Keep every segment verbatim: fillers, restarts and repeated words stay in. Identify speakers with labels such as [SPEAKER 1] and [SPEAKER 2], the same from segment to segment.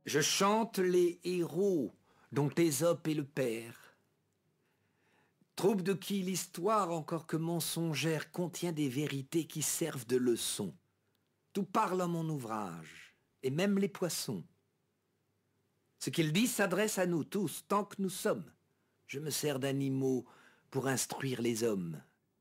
[SPEAKER 1] Je chante les héros dont Ésope est le père. Troupe de qui l'histoire, encore que mensongère, contient des vérités qui servent de leçon. Tout parle en mon ouvrage, et même les poissons. Ce qu'il dit s'adresse à nous tous, tant que nous sommes. Je me sers d'animaux pour instruire les hommes.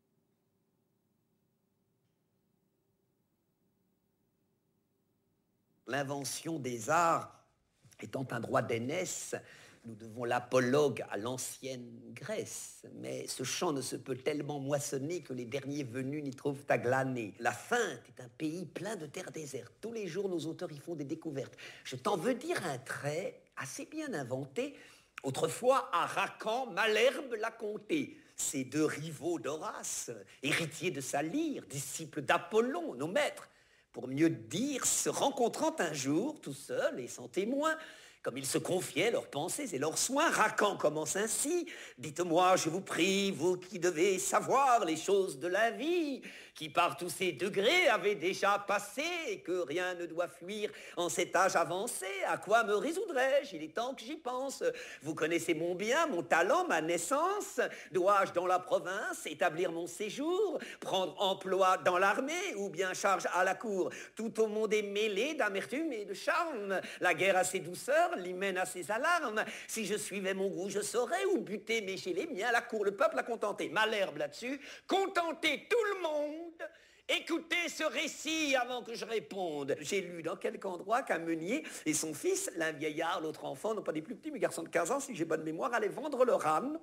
[SPEAKER 2] L'invention des arts étant un droit d'aînesse, nous devons l'apologue à l'ancienne Grèce. Mais ce champ ne se peut tellement moissonner que les derniers venus n'y trouvent à glaner. La Feinte est un pays plein de terres désertes. Tous les jours, nos auteurs y font des découvertes. Je t'en veux dire un trait assez bien inventé. Autrefois, à Racan, Malherbe l'a conté. Ces deux rivaux d'Horace, héritiers de sa lyre, disciples d'Apollon, nos maîtres, pour mieux dire, se rencontrant un jour, tout seul et sans témoin, comme ils se confiaient leurs pensées et leurs soins, Racan commence ainsi: dites-moi, je vous prie, vous qui devez savoir les choses de la vie, qui par tous ces degrés avez déjà passé, et que rien ne doit fuir en cet âge avancé, à quoi me résoudrais-je? Il est temps que j'y pense. Vous connaissez mon bien, mon talent, ma naissance. Dois-je dans la province établir mon séjour, prendre emploi dans l'armée, ou bien charge à la cour? Tout au monde est mêlé d'amertume et de charme. La guerre a ses douceurs, l'hymen a ses alarmes. Si je suivais mon goût, je saurais où buter, mais chez les miens, la cour, le peuple a contenté. Malherbe là-dessus, contenter tout le monde. Écoutez ce récit avant que je réponde. J'ai lu dans quelque endroit qu'un meunier et son fils, l'un vieillard, l'autre enfant, non pas des plus petits, mais garçons de quinze ans, si j'ai bonne mémoire, allaient vendre leur âne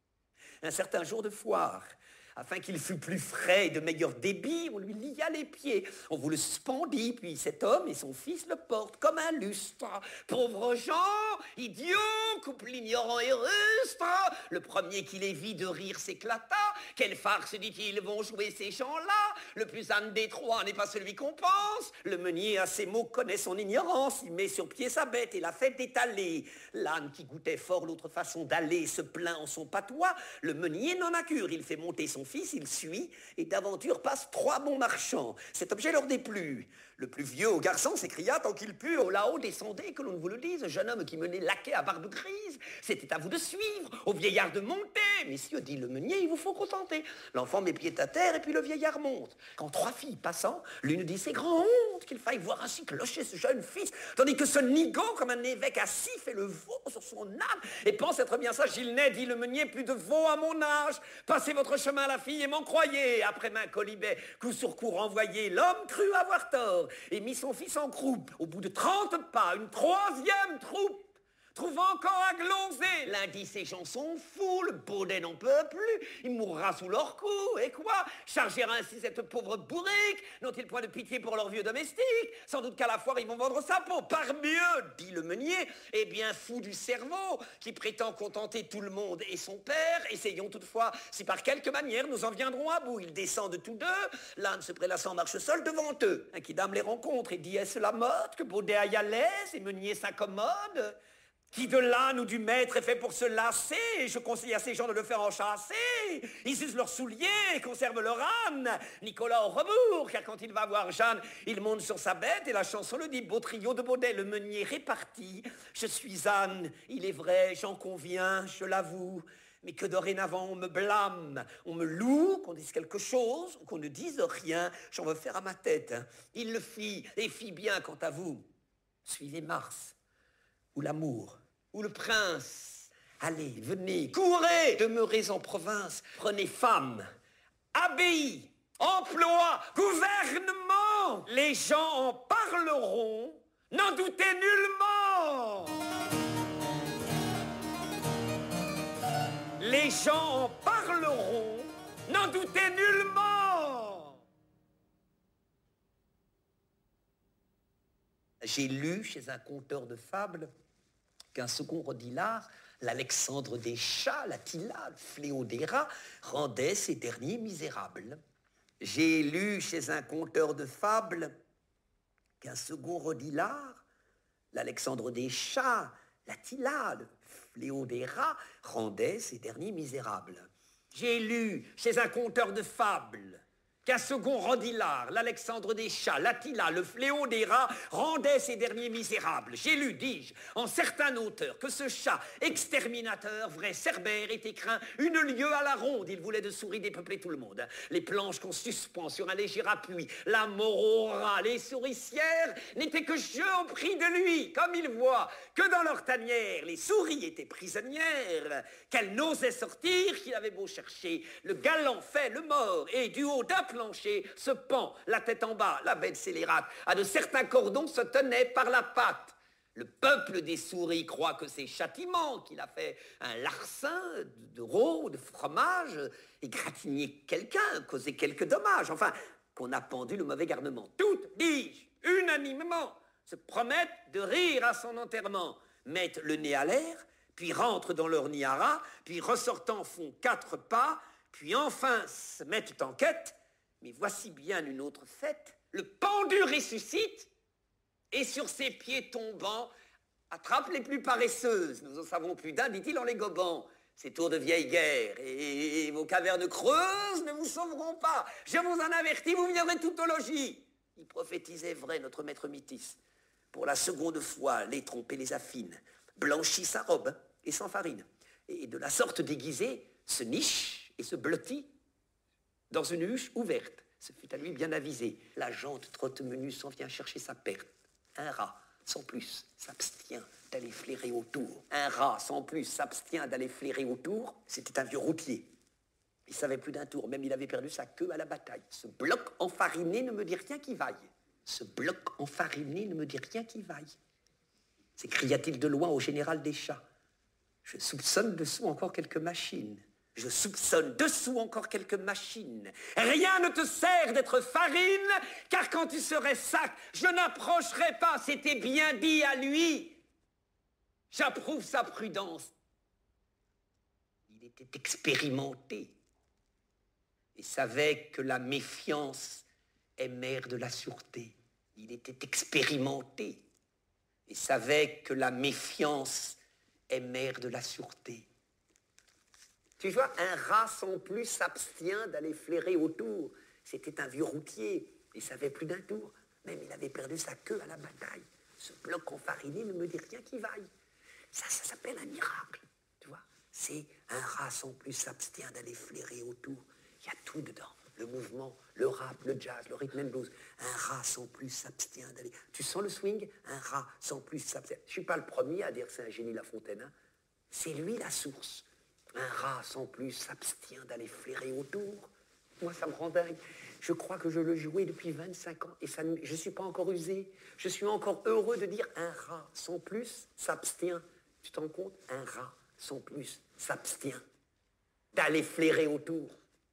[SPEAKER 2] un certain jour de foire. Afin qu'il fût plus frais et de meilleur débit, on lui lia les pieds. On vous le suspendit, puis cet homme et son fils le portent comme un lustre. Pauvres gens, idiots, couple ignorant et rustre. Le premier qui les vit de rire s'éclata. Quelle farce, dit-il, vont jouer ces gens-là? Le plus âne des trois n'est pas celui qu'on pense. Le meunier, à ces mots, connaît son ignorance. Il met sur pied sa bête et la fait étaler. L'âne qui goûtait fort l'autre façon d'aller se plaint en son patois. Le meunier n'en a cure. Il fait monter son fils, il suit, et d'aventure passent trois bons marchands. Cet objet leur déplut. Le plus vieux au garçon s'écria tant qu'il put: oh là-haut, descendez, que l'on ne vous le dise, jeune homme qui menait laquais à barbe grise, c'était à vous de suivre, au vieillard de monter. Messieurs, dit le meunier, il vous faut contenter. L'enfant met pied à terre, et puis le vieillard monte. Quand trois filles passant, l'une dit: c'est grand honte qu'il faille voir ainsi clocher ce jeune fils, tandis que ce nigaud, comme un évêque assis, fait le veau sur son âne, et pense être bien sage. Il n'est, dit le meunier, plus de veau à mon âge. Passez votre chemin, la fille, et m'en croyez. Après main colibet, coup sur coup renvoyé, l'homme crut avoir tort et mit son fils en croupe. Au bout de trente pas, une troisième troupe trouve encore à gloncer. L'un dit: ces gens sont fous, le baudet n'en peut plus, il mourra sous leur coup. Et quoi? Charger ainsi cette pauvre bourrique? N'ont-ils point de pitié pour leur vieux domestique? Sans doute qu'à la foire ils vont vendre sa peau. Par mieux, dit le meunier, est bien fou du cerveau, qui prétend contenter tout le monde et son père. Essayons toutefois si par quelque manière nous en viendrons à bout. Ils descendent tous deux, l'âne se prélassant marche seul devant eux. Un quidam les rencontre et dit: est-ce la mode que baudet aille à l'aise et meunier s'accommode? Qui de l'âne ou du maître est fait pour se lasser? Je conseille à ces gens de le faire enchasser. Ils usent leurs souliers et conservent leur âne. Nicolas au rebours, car quand il va voir Jeanne, il monte sur sa bête et la chanson le dit: beau trio de Baudet, le meunier réparti. Je suis âne, il est vrai, j'en conviens, je l'avoue. Mais que dorénavant on me blâme, on me loue, qu'on dise quelque chose, ou qu'on ne dise rien, j'en veux faire à ma tête. Il le fit, et fit bien quant à vous. Suivez Mars, ou l'amour, ou le prince. Allez, venez, courez, demeurez en province, prenez femme, abbaye, emploi, gouvernement. Les gens en parleront, n'en doutez nullement. Les gens en parleront, n'en doutez nullement. J'ai lu chez un conteur de fables qu'un second Rodilard, l'Alexandre des chats, l'Attila, le fléau des rats, rendait ces derniers misérables. J'ai lu chez un conteur de fables qu'un second Rodilard, l'Alexandre des chats, l'Attila, le fléau des rats, rendait ces derniers misérables. J'ai lu chez un conteur de fables qu'un second Rodilard, l'Alexandre des chats, l'Attila, le fléau des rats, rendait ces derniers misérables. J'ai lu, dis-je, en certain auteur, que ce chat exterminateur, vrai Cerbère, était craint une lieue à la ronde. Il voulait de souris dépeupler tout le monde. Les planches qu'on suspend sur un léger appui, la mort aux rats, les souricières n'étaient que jeu au prix de lui. Comme il voit que dans leur tanière, les souris étaient prisonnières, qu'elles n'osaient sortir, qu'il avait beau chercher le galant fait, le mort, et du haut d'un plancher, se pend, la tête en bas, la bête scélérate, à de certains cordons se tenait par la patte. Le peuple des souris croit que c'est châtiment, qu'il a fait un larcin de rôt, de fromage, égratigné quelqu'un, causé quelques dommages, enfin, qu'on a pendu le mauvais garnement. Toutes, dis-je, unanimement, se promettent de rire à son enterrement, mettent le nez à l'air, puis rentrent dans leur nid à rats, puis ressortant font quatre pas, puis enfin se mettent en quête. Mais voici bien une autre fête. Le pendu ressuscite et sur ses pieds tombants attrape les plus paresseuses. Nous en savons plus d'un, dit-il en les gobant. Ces tours de vieille guerre et, et vos cavernes creuses ne vous sauveront pas. Je vous en avertis, vous viendrez tout au logis. Il prophétisait vrai, notre maître Mythis. Pour la seconde fois, les trompe et les affine, blanchit sa robe et s'enfarine. Et de la sorte déguisée, se niche et se blottit dans une huche ouverte. Ce fut à lui bien avisé. La jante trotte menue s'en vient chercher sa perte. Un rat, sans plus, s'abstient d'aller flairer autour. Un rat, sans plus, s'abstient d'aller flairer autour. C'était un vieux routier. Il savait plus d'un tour, même il avait perdu sa queue à la bataille. Ce bloc enfariné ne me dit rien qui vaille. Ce bloc enfariné ne me dit rien qui vaille. S'écria-t-il de loin au général des chats. Je soupçonne dessous encore quelques machines. Je soupçonne dessous encore quelques machines. Rien ne te sert d'être farine, car quand tu serais sac, je n'approcherais pas, c'était bien dit à lui. J'approuve sa prudence. Il était expérimenté et savait que la méfiance est mère de la sûreté. Il était expérimenté et savait que la méfiance est mère de la sûreté. Tu vois, un rat sans plus s'abstient d'aller flairer autour. C'était un vieux routier, il savait plus d'un tour. Même il avait perdu sa queue à la bataille. Ce bloc enfariné ne me dit rien qui vaille. Ça, ça s'appelle un miracle, tu vois. C'est un rat sans plus s'abstient d'aller flairer autour. Il y a tout dedans. Le mouvement, le rap, le jazz, le rhythm and blues. Un rat sans plus s'abstient d'aller... Tu sens le swing? Un rat sans plus s'abstient. Je ne suis pas le premier à dire que c'est un génie La Fontaine. Hein. C'est lui la source. Un rat sans plus s'abstient d'aller flairer autour. Moi, ça me rend dingue. Je crois que je le jouais depuis vingt-cinq ans et ça ne... je ne suis pas encore usé. Je suis encore heureux de dire un rat sans plus s'abstient. Tu te rends compte? Un rat sans plus s'abstient d'aller flairer autour.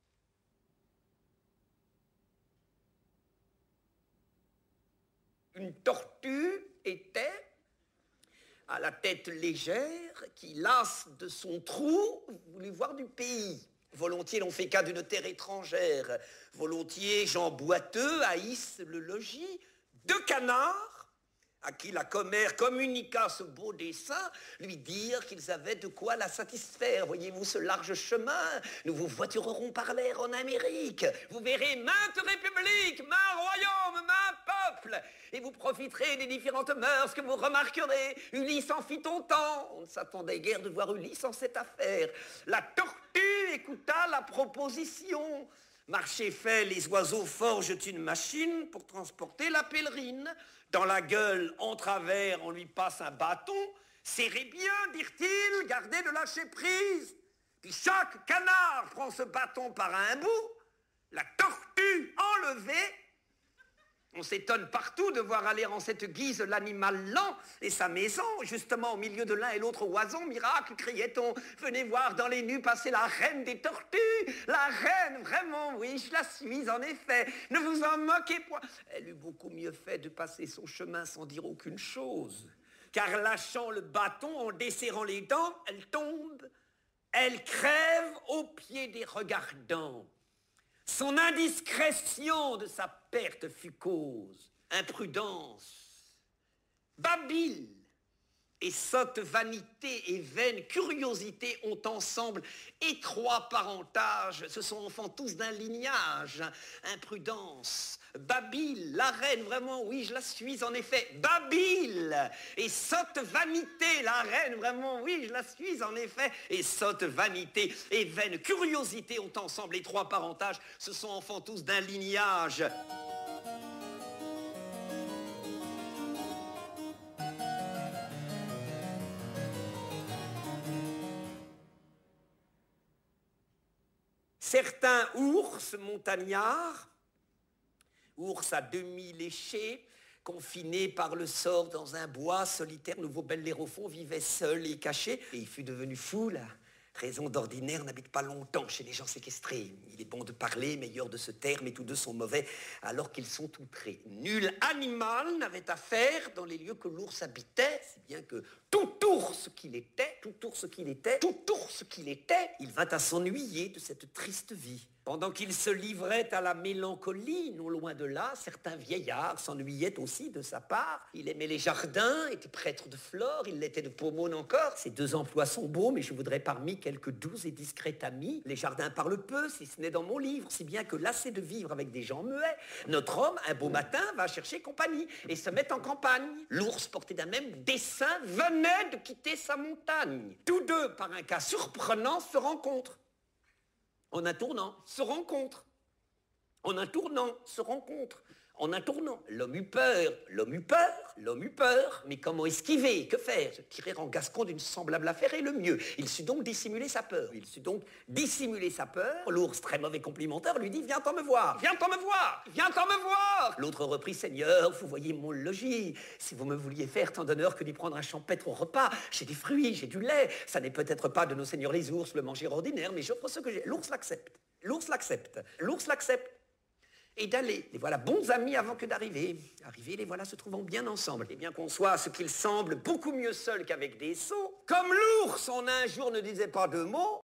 [SPEAKER 2] Une tortue était à la tête légère, qui, lasse de son trou, voulait voir du pays. Volontiers l'on fait cas d'une terre étrangère. Volontiers Jean Boiteux haïssent le logis. Deux canards, à qui la commère communiqua ce beau dessein, lui dirent qu'ils avaient de quoi la satisfaire. Voyez-vous ce large chemin, nous vous voiturerons par l'air en Amérique. Vous verrez maintes républiques, maints royaumes, maints peuples, et vous profiterez des différentes mœurs que vous remarquerez. Ulysse en fit autant. On ne s'attendait guère de voir Ulysse en cette affaire. La tortue écouta la proposition. Marché fait, les oiseaux forgent une machine pour transporter la pèlerine. Dans la gueule, en travers, on lui passe un bâton. Serrez bien, dirent-ils, gardez de lâcher prise. Puis chaque canard prend ce bâton par un bout. La tortue enlevée. On s'étonne partout de voir aller en cette guise l'animal lent et sa maison, justement au milieu de l'un et l'autre oison. Miracle, criait-on, venez voir dans les nues passer la reine des tortues. La reine, vraiment, oui, je la suis en effet. Ne vous en moquez point. Elle eut beaucoup mieux fait de passer son chemin sans dire aucune chose. Car lâchant le bâton, en desserrant les dents, elle tombe, elle crève aux pieds des regardants. Son indiscrétion de sa perte fut cause, imprudence, babile, Et sotte vanité et vaine curiosité ont ensemble étroit parentage, ce sont enfants tous d'un lignage. Imprudence, Babyle, la reine, vraiment, oui, je la suis en effet, Babyle. Et sotte vanité, la reine, vraiment, oui, je la suis en effet. Et sotte vanité et vaine curiosité ont ensemble étroit parentage, ce sont enfants tous d'un lignage. Certains ours montagnards, ours à demi léchés, confinés par le sort dans un bois solitaire, nouveau Bellérophon vivait seul et caché, et il fut devenu fou, la raison d'ordinaire n'habite pas longtemps chez les gens séquestrés. Il est bon de parler, meilleur de se taire, mais tous deux sont mauvais, alors qu'ils sont outrés. Nul animal n'avait affaire dans les lieux que l'ours habitait, si bien que tout ours qu'il était, tout ours qu'il était, tout ours qu'il était, il vint à s'ennuyer de cette triste vie. Pendant qu'il se livrait à la mélancolie, non loin de là, certains vieillards s'ennuyaient aussi de sa part. Il aimait les jardins, était prêtre de flore, il l'était de Pomone encore. Ces deux emplois sont beaux, mais je voudrais parmi quelques doux et discrets amis. Les jardins parlent peu, si ce n'est dans mon livre, si bien que lassé de vivre avec des gens muets, notre homme, un beau matin, va chercher compagnie et se met en campagne. L'ours, porté d'un même dessein, venait de quitter sa montagne. Tous deux, par un cas surprenant, se rencontrent. En un tournant, se rencontrent. En un tournant, se rencontrent. En un tournant, l'homme eut peur, l'homme eut peur, l'homme eut peur. Mais comment esquiver? Que faire? Se tirer en gascon d'une semblable affaire est le mieux. Il sut donc dissimuler sa peur. Il sut donc dissimuler sa peur. L'ours, très mauvais complimenteur, lui dit « Viens-t'en me voir, viens-t'en me voir, viens-t'en me voir !» L'autre reprit « Seigneur, vous voyez mon logis. Si vous me vouliez faire tant d'honneur que d'y prendre un champêtre au repas, j'ai des fruits, j'ai du lait. Ça n'est peut-être pas de nos seigneurs les ours le manger ordinaire, mais j'offre ce que j'ai. » L'ours l'accepte. L'ours l'accepte. L'ours l'accepte. Et d'aller. Les voilà bons amis avant que d'arriver. Arrivés, les voilà se trouvant bien ensemble. Et bien qu'on soit ce qu'il semble beaucoup mieux seul qu'avec des sots, comme l'ours en un jour ne disait pas deux mots,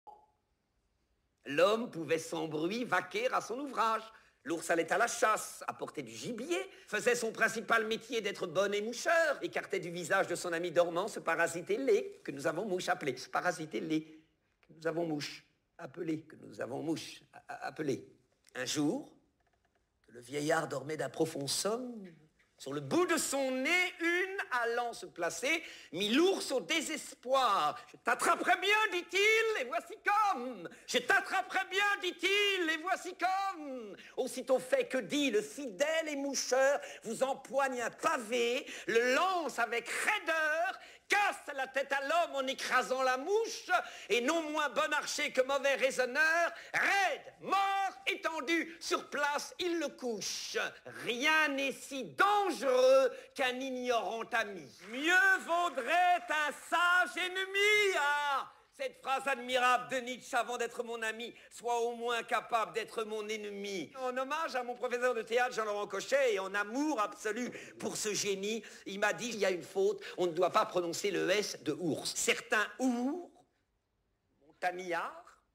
[SPEAKER 2] l'homme pouvait sans bruit vaquer à son ouvrage. L'ours allait à la chasse, apportait du gibier, faisait son principal métier d'être bon et moucheur, écartait du visage de son ami dormant ce parasité laid que nous avons mouche appelé. Ce parasité laid que nous avons mouche appelé, que nous avons mouche appelé. Un jour, le vieillard dormait d'un profond somme. Sur le bout de son nez, une, allant se placer, mit l'ours au désespoir. « Je t'attraperai bien, dit-il, et voici comme. Je t'attraperai bien, dit-il, et voici comme. » Aussitôt fait que dit, le fidèle émoucheur vous empoigne un pavé, le lance avec raideur, casse la tête à l'homme en écrasant la mouche, et non moins bon archer que mauvais raisonneur, raide, mort, étendu, sur place, il le couche. Rien n'est si dangereux qu'un ignorant ami. Mieux vaudrait un sage ennemi, ah! Cette phrase admirable de Nietzsche, avant d'être mon ami, soit au moins capable d'être mon ennemi. En hommage à mon professeur de théâtre, Jean-Laurent Cochet, et en amour absolu pour ce génie, il m'a dit, il y a une faute, on ne doit pas prononcer le S de ours. Certains ours, montagnards,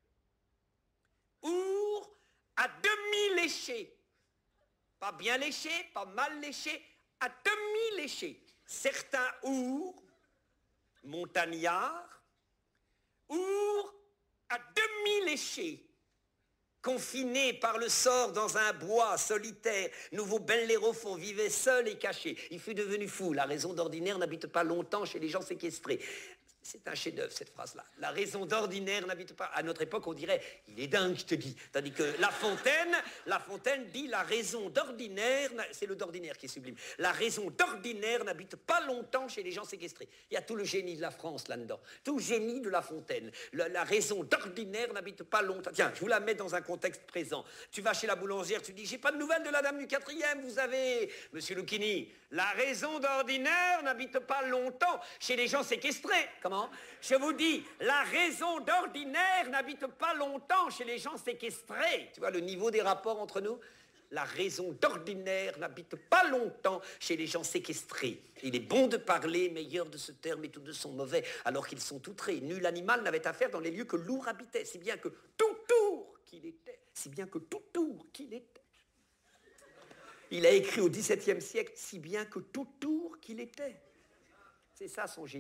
[SPEAKER 2] ours à demi léchés, pas bien léchés, pas mal léchés, à demi léchés. Certains ours, montagnards, ours à demi léché, confiné par le sort dans un bois solitaire, nouveau Bellérophon vivait seul et caché. Il fut devenu fou. La raison d'ordinaire n'habite pas longtemps chez les gens séquestrés. C'est un chef-d'œuvre, cette phrase-là. La raison d'ordinaire n'habite pas. À notre époque, on dirait, il est dingue, je te dis. Tandis que La Fontaine, La Fontaine dit, la raison d'ordinaire, c'est le d'ordinaire qui est sublime. La raison d'ordinaire n'habite pas longtemps chez les gens séquestrés. Il y a tout le génie de la France là-dedans. Tout le génie de La Fontaine. La, la raison d'ordinaire n'habite pas longtemps. Tiens, je vous la mets dans un contexte présent. Tu vas chez la boulangère, tu dis, j'ai pas de nouvelles de la dame du quatrième, vous avez... Monsieur Lucchini, la raison d'ordinaire n'habite pas longtemps chez les gens séquestrés. Comment? Je vous dis, la raison d'ordinaire n'habite pas longtemps chez les gens séquestrés. Tu vois le niveau des rapports entre nous? La raison d'ordinaire n'habite pas longtemps chez les gens séquestrés. Il est bon de parler, meilleur de se taire, mais tous deux sont mauvais, alors qu'ils sont outrés. Nul animal n'avait affaire dans les lieux que l'ours habitait, si bien que tout tour qu'il était, si bien que tout tour qu'il était. Il a écrit au dix-septième siècle, si bien que tout tour qu'il était. C'est ça son génie.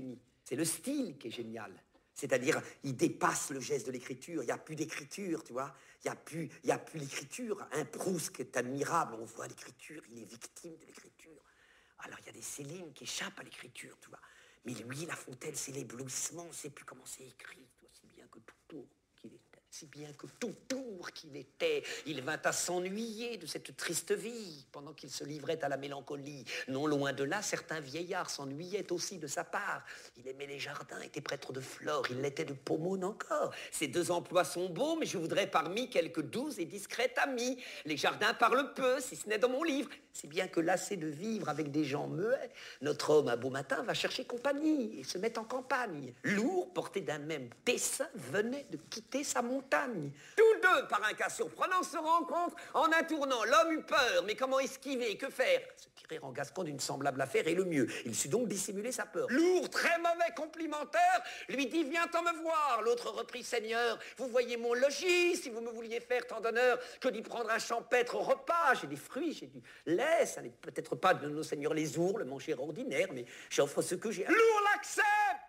[SPEAKER 2] C'est le style qui est génial. C'est-à-dire, il dépasse le geste de l'écriture. Il n'y a plus d'écriture, tu vois. Il n'y a plus, il y a plus l'écriture. Un Proust qui est admirable, on voit l'écriture, il est victime de l'écriture. Alors, il y a des Céline qui échappent à l'écriture, tu vois. Mais lui, La Fontaine, c'est l'éblouissement, on ne sait plus comment c'est écrit, tu vois, si bien que tout tour qu'il était. Si bien que tout tour qu'il était, il vint à s'ennuyer de cette triste vie, pendant qu'il se livrait à la mélancolie. Non loin de là, certains vieillards s'ennuyaient aussi de sa part. Il aimait les jardins, était prêtre de flore, il l'était de Pomone encore. Ces deux emplois sont beaux, mais je voudrais parmi quelques doux et discrets amis. Les jardins parlent peu, si ce n'est dans mon livre. Si bien que lassé de vivre avec des gens muets, notre homme, un beau matin, va chercher compagnie et se met en campagne. Lourd, porté d'un même dessein, venait de quitter sa montagne. Tous deux, par un cas surprenant, se rencontrent. En un tournant, l'homme eut peur, mais comment esquiver, que faire? Se tirer en gascon d'une semblable affaire est le mieux. Il sut donc dissimuler sa peur. Lourd, très mauvais complimentaire, lui dit, viens-t'en me voir. L'autre reprit, Seigneur, vous voyez mon logis, si vous me vouliez faire tant d'honneur que d'y prendre un champêtre au repas. J'ai des fruits, j'ai du lait. Ça n'est peut-être pas de nos seigneurs les ours, le manger ordinaire, mais j'offre ce que j'ai. Lourd l'accepte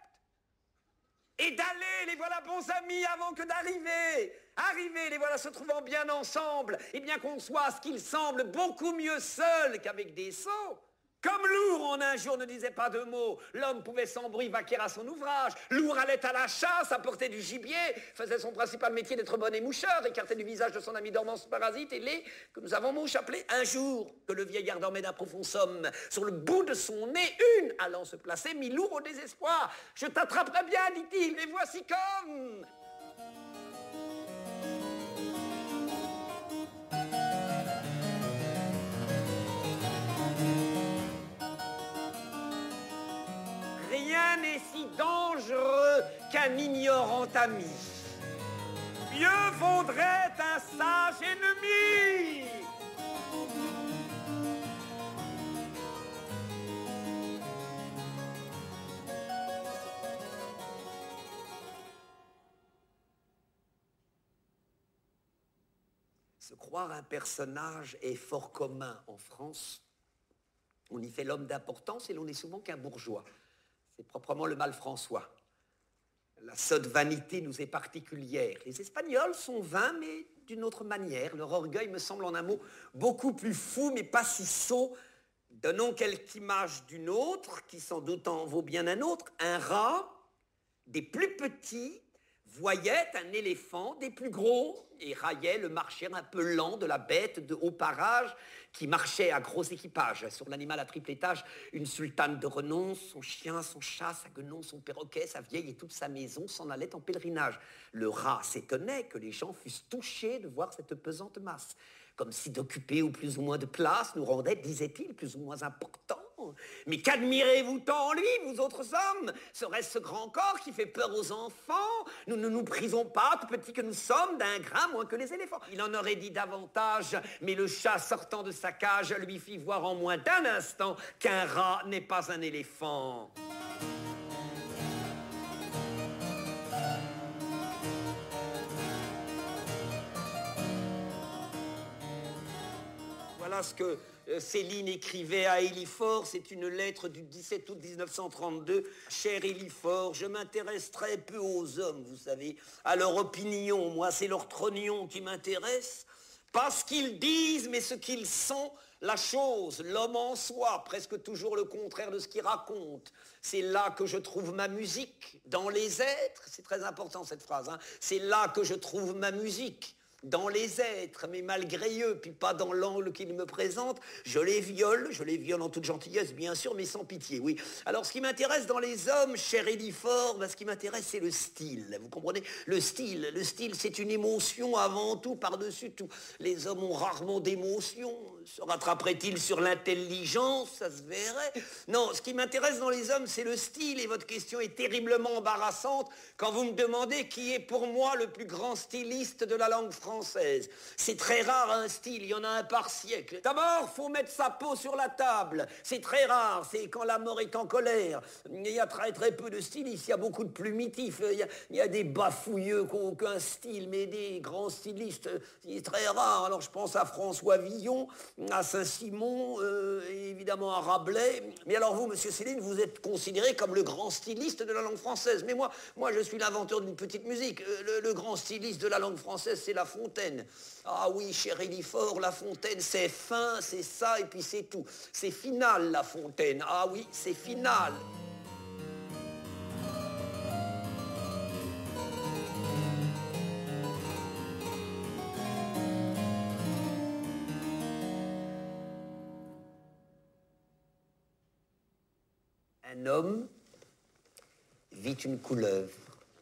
[SPEAKER 2] et d'aller, les voilà bons amis avant que d'arriver. Arriver, les voilà se trouvant bien ensemble, et bien qu'on soit, ce qu'il semble, beaucoup mieux seul qu'avec des sots. Comme Lourd, en un jour, ne disait pas deux mots, l'homme pouvait sans bruit vaquer à son ouvrage. Lourd allait à la chasse, apportait du gibier, faisait son principal métier d'être bon et moucheur, écartait du visage de son ami dormant ce parasite et les, que nous avons mouche appelé un jour, que le vieillard dormait d'un profond somme. Sur le bout de son nez, une, allant se placer, mit Lourd au désespoir. Je t'attraperai bien, dit-il, et voici comme... Rien n'est si dangereux qu'un ignorant ami. Mieux vaudrait un sage ennemi. Se croire un personnage est fort commun en France. On y fait l'homme d'importance et l'on n'est souvent qu'un bourgeois. C'est proprement le mal François. La sotte vanité nous est particulière. Les Espagnols sont vains, mais d'une autre manière. Leur orgueil me semble en un mot beaucoup plus fou, mais pas si sot. Donnons quelque image d'une autre, qui sans doute en vaut bien un autre. Un rat, des plus petits, voyait un éléphant des plus gros et raillait le marcher un peu lent de la bête de haut parage qui marchait à gros équipage. Sur l'animal à triple étage, une sultane de renom, son chien, son chat, sa guenon, son perroquet, sa vieille et toute sa maison s'en allaient en pèlerinage. Le rat s'étonnait que les gens fussent touchés de voir cette pesante masse. Comme si d'occuper ou plus ou moins de place nous rendait, disait-il, plus ou moins important. Mais qu'admirez-vous tant en lui, vous autres hommes? Serait-ce ce grand corps qui fait peur aux enfants? Nous ne nous prisons pas, tout petits que nous sommes, d'un grain moins que les éléphants. Il en aurait dit davantage, mais le chat sortant de sa cage lui fit voir en moins d'un instant qu'un rat n'est pas un éléphant. Voilà ce que Céline écrivait à Élifort, c'est une lettre du dix-sept août mille neuf cent trente-deux. Cher Élifort, je m'intéresse très peu aux hommes, vous savez, à leur opinion. Moi, c'est leur trognon qui m'intéresse. Pas ce qu'ils disent, mais ce qu'ils sont, la chose, l'homme en soi, presque toujours le contraire de ce qu'il raconte. C'est là que je trouve ma musique, dans les êtres. C'est très important cette phrase, hein. C'est là que je trouve ma musique. Dans les êtres, mais malgré eux, puis pas dans l'angle qu'ils me présentent, je les viole, je les viole en toute gentillesse, bien sûr, mais sans pitié, oui. Alors, ce qui m'intéresse dans les hommes, cher Élifort, ben, ce qui m'intéresse, c'est le style, vous comprenez? Le style, le style, c'est une émotion avant tout, par-dessus tout. Les hommes ont rarement d'émotion. Se rattraperait-il sur l'intelligence? Ça se verrait. Non, ce qui m'intéresse dans les hommes, c'est le style, et votre question est terriblement embarrassante quand vous me demandez qui est pour moi le plus grand styliste de la langue française. Française. C'est très rare un style, il y en a un par siècle. D'abord, faut mettre sa peau sur la table. C'est très rare, c'est quand la mort est en colère. Il y a très très peu de stylistes, il y a beaucoup de plumitifs, il y a, il y a des bafouilleux qui n'ont aucun style, mais des grands stylistes, c'est très rare. Alors je pense à François Villon, à Saint-Simon, euh, et évidemment à Rabelais. Mais alors vous, monsieur Céline, vous êtes considéré comme le grand styliste de la langue française. Mais moi, moi je suis l'inventeur d'une petite musique. Euh, le, le grand styliste de la langue française, c'est La Fontaine. Ah oui, cher Élifort, La Fontaine, c'est fin, c'est ça, et puis c'est tout. C'est final, La Fontaine. Ah oui, c'est final. Un homme vit une couleuvre.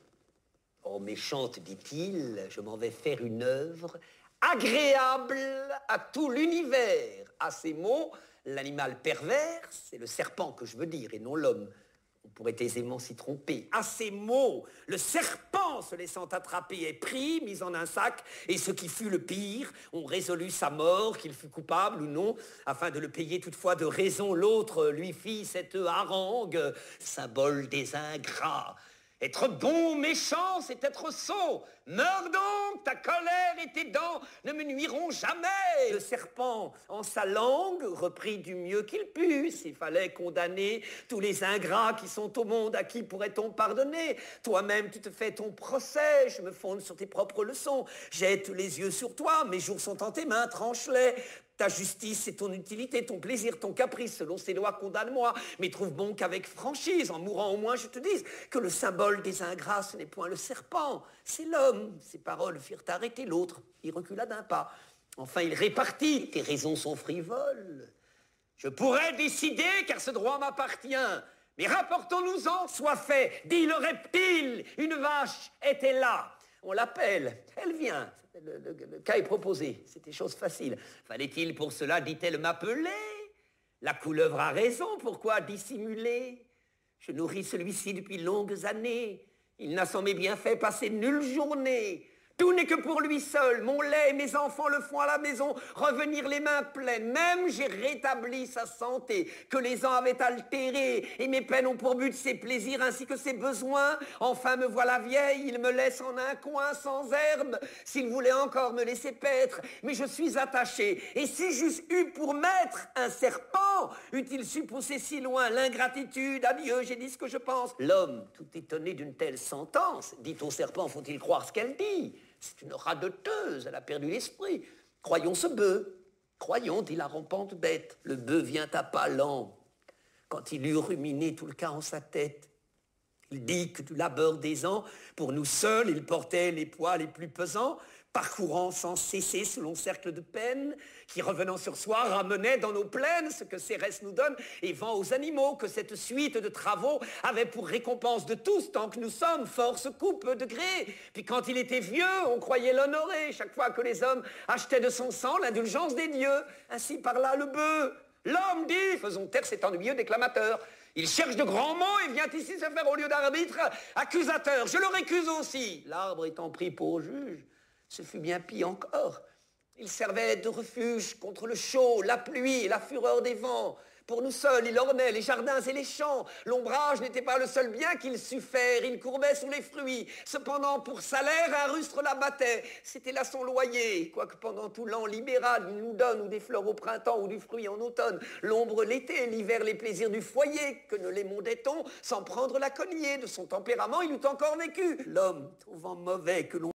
[SPEAKER 2] Oh, méchante, dit-il, je m'en vais faire une œuvre agréable à tout l'univers. À ces mots, l'animal pervers, c'est le serpent que je veux dire, et non l'homme. On pourrait aisément s'y tromper. À ces mots, le serpent, se laissant attraper, est pris, mis en un sac, et ce qui fut le pire, on résolut sa mort, qu'il fût coupable ou non, afin de le payer toutefois de raison. L'autre lui fit cette harangue, symbole des ingrats. Être bon, méchant, c'est être sot. Meurs donc, ta colère et tes dents ne me nuiront jamais. Le serpent, en sa langue, reprit du mieux qu'il put. S'il fallait condamner tous les ingrats qui sont au monde, à qui pourrait-on pardonner? Toi-même, tu te fais ton procès, je me fonde sur tes propres leçons. Jette les yeux sur toi, mes jours sont en tes mains, tranche-les. Ta justice, c'est ton utilité, ton plaisir, ton caprice, selon ces lois, condamne-moi. Mais trouve bon qu'avec franchise, en mourant au moins, je te dise que le symbole des ingrats, ce n'est point le serpent, c'est l'homme. Ces paroles firent arrêter l'autre. Il recula d'un pas. Enfin, il répartit. Tes raisons sont frivoles. Je pourrais décider, car ce droit m'appartient. Mais rapportons-nous-en, soit fait. Dis le reptile, une vache était là. On l'appelle, elle vient. Le, le, le cas est proposé, c'était chose facile. Fallait-il pour cela, dit-elle, m'appeler? La couleuvre a raison, pourquoi dissimuler? Je nourris celui-ci depuis longues années. Il n'a sans mes bienfaits passé nulle journée. Tout n'est que pour lui seul. Mon lait et mes enfants le font à la maison. Revenir les mains pleines. Même j'ai rétabli sa santé, que les ans avaient altérée. Et mes peines ont pour but ses plaisirs ainsi que ses besoins. Enfin me voilà vieille, il me laisse en un coin sans herbe. S'il voulait encore me laisser paître, mais je suis attachée. Et si j'eusse eu pour maître un serpent, eût-il su pousser si loin l'ingratitude? Adieu, j'ai dit ce que je pense. L'homme, tout étonné d'une telle sentence, dit au serpent, faut-il croire ce qu'elle dit? C'est une radoteuse, elle a perdu l'esprit. Croyons ce bœuf. Croyons, dit la rampante bête. Le bœuf vient à pas lents. Quand il eut ruminé tout le cas en sa tête, il dit que du labeur des ans, pour nous seuls, il portait les poids les plus pesants, parcourant sans cesser ce long cercle de peine, qui revenant sur soi ramenait dans nos plaines ce que Cérès nous donne et vend aux animaux, que cette suite de travaux avait pour récompense de tous, tant que nous sommes, force coupe de gré. Puis quand il était vieux, on croyait l'honorer, chaque fois que les hommes achetaient de son sang l'indulgence des dieux. Ainsi parla le bœuf. L'homme dit, faisons taire cet ennuyeux déclamateur. Il cherche de grands mots et vient ici se faire au lieu d'arbitre accusateur. Je le récuse aussi. L'arbre étant pris pour juge, ce fut bien pis encore. Il servait de refuge contre le chaud, la pluie et la fureur des vents. Pour nous seuls, il ornait les jardins et les champs. L'ombrage n'était pas le seul bien qu'il sut faire. Il courbait sous les fruits. Cependant, pour salaire, un rustre l'abattait. C'était là son loyer. Quoique pendant tout l'an libéral, il nous donne ou des fleurs au printemps ou du fruit en automne, l'ombre l'été, l'hiver les plaisirs du foyer. Que ne les mondait-on sans prendre la cognée? De son tempérament, il eût encore vécu. L'homme, trouvant mauvais que l'on